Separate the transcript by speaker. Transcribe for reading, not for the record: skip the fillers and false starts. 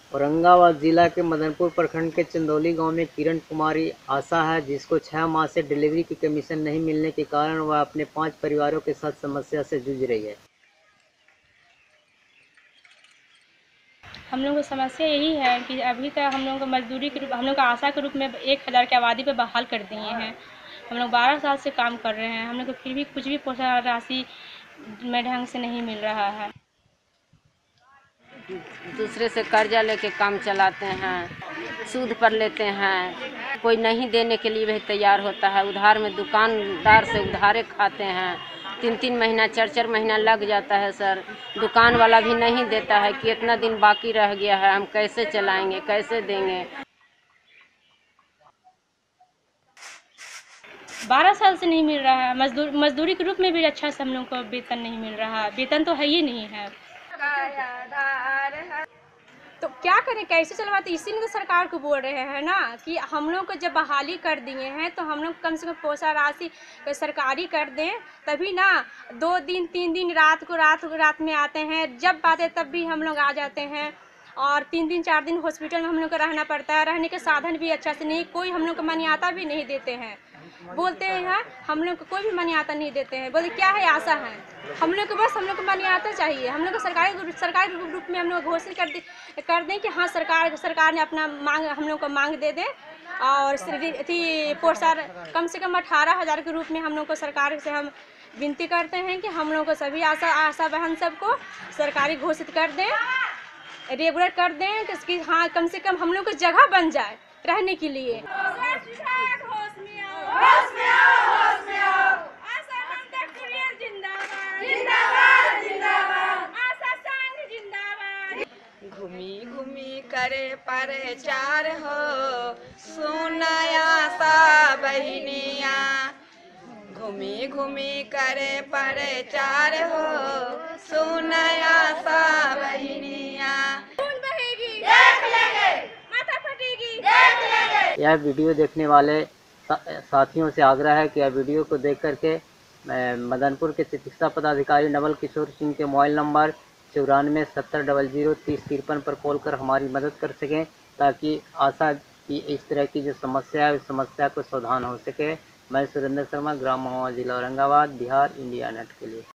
Speaker 1: औरंगाबाद जिला के मदनपुर प्रखंड के चंदौली गांव में किरण कुमारी आशा है, जिसको 6 माह से डिलीवरी की कमीशन नहीं मिलने के कारण वह अपने 5 परिवारों के साथ समस्या से जूझ रही है।
Speaker 2: हम लोगों को समस्या यही है कि अभी तक हम लोगों को मजदूरी के रूप हम लोग को आशा के रूप में 1000 की आबादी पे बहाल कर दिए हैं। हम लोग 12 साल से काम कर रहे हैं, हम लोग को फिर भी कुछ भी पोषण राशि में ढंग से नहीं मिल रहा है।
Speaker 3: दूसरे से कर्जा लेके काम चलाते हैं, सूद पर लेते हैं, कोई नहीं देने के लिए भी तैयार होता है। उधार में दुकानदार से उधारे खाते हैं, 3-3 महीना 4-4 महीना लग जाता है सर। दुकान वाला भी नहीं देता है कि इतना दिन बाकी रह गया है, हम कैसे चलाएंगे, कैसे देंगे।
Speaker 2: 12 साल से नहीं मिल रहा है। मजदूरी के रूप में भी अच्छा से हम लोग को वेतन नहीं मिल रहा है। वेतन तो है ही नहीं है, तो क्या करें, कैसे चलवाते। इसीलिए तो सरकार को बोल रहे हैं ना कि हम लोग को जब बहाली कर दिए हैं तो हम लोग कम से कम पोषण राशि सरकारी कर दें, तभी ना 2 दिन 3 दिन रात में आते हैं, जब बात है तब भी हम लोग आ जाते हैं। और 3 दिन 4 दिन हॉस्पिटल में हम लोग को रहना पड़ता है। रहने के साधन भी अच्छा से नहीं, कोई हम लोग को मान्यता भी नहीं देते हैं। बोलते हैं हम लोग को कोई भी मान्यता नहीं देते हैं। बोले क्या है, आशा है हम लोग को, बस हम लोग को मान्यता चाहिए। हम लोग को सरकारी रूप में हम लोग घोषित कर दें कि हाँ सरकार ने अपना मांग हम लोग को मांग दे दे। और पोषण कम से कम 18,000 के रूप में हम लोग को सरकार से हम विनती करते हैं कि हम लोग को सभी आशा बहन सबको सरकारी घोषित कर दें, रेगुलर कर दें कि हाँ कम से कम हम लोग को जगह बन जाए रहने के लिए।
Speaker 4: घूमी घूमी करे प्रचार हो, सुनाया सा बहनिया। घूमी घूमी करे प्रचार हो, सुनाया सा बहनिया। खून बहेगी देख लेंगे, माथा फटेगी देख लेंगे।
Speaker 1: यह वीडियो देखने वाले साथियों से आग्रह है कि यह वीडियो को देख करके मदनपुर के चिकित्सा पदाधिकारी नवल किशोर सिंह के मोबाइल नंबर 9470003053 पर कॉल कर हमारी मदद कर सकें, ताकि आशा की इस तरह की जो समस्या है उस समस्या को समाधान हो सके। मैं सुरेंद्र शर्मा, ग्राम महुआ, जिला औरंगाबाद, बिहार, इंडिया नेट के लिए।